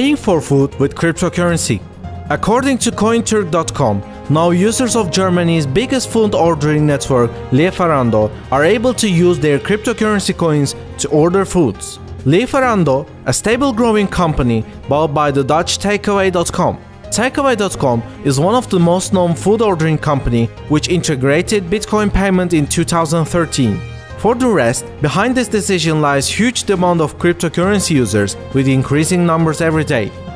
paying for food with cryptocurrency. According to Cointurk.com, now users of Germany's biggest food ordering network, Lieferando, are able to use their cryptocurrency coins to order foods. Lieferando, a stable growing company bought by the Dutch Takeaway.com. Takeaway.com is one of the most known food ordering company which integrated Bitcoin payment in 2013. For the rest, behind this decision lies huge demand of cryptocurrency users with increasing numbers every day.